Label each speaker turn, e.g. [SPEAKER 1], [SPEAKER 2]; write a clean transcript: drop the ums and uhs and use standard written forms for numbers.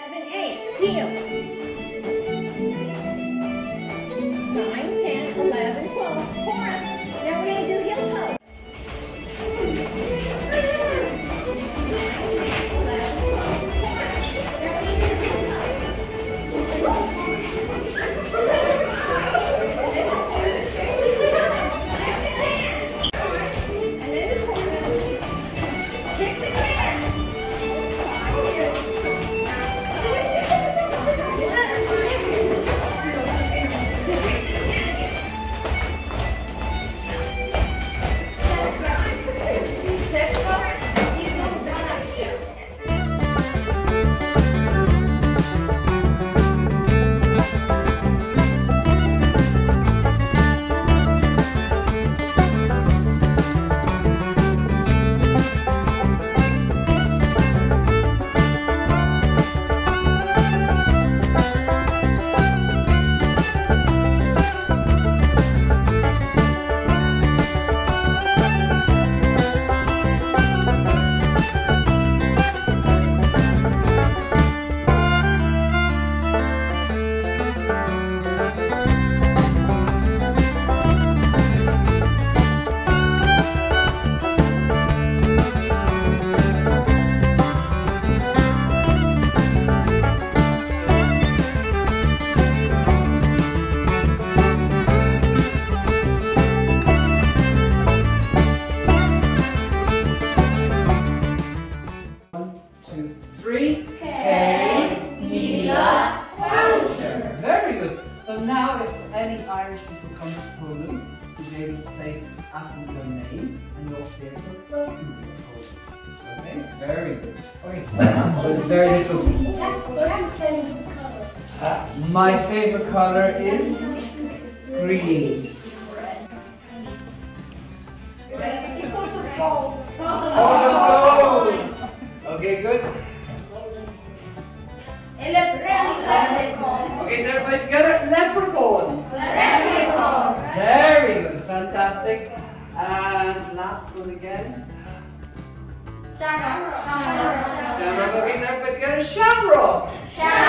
[SPEAKER 1] 7, 8. Heel. 9, 10, 11, 12. Chorus. Now we're going to do heel toe. 9, 10, 11, 12. Chorus. Now we're going to do heel toe. And then the chorus. Kick the can.
[SPEAKER 2] Now, if any Irish people come to Poland, you'll be able to say, ask them your name, and you'll also be able to welcome them to Poland. Okay, very good. Okay, but it's very difficult. My favorite color is green. Oh, okay, good. Okay, so everybody together, leprechaun. Leprechaun. Very good, fantastic. And last one again. Shamrock. Shamrock. Okay, so everybody together, shamrock. Shamrock.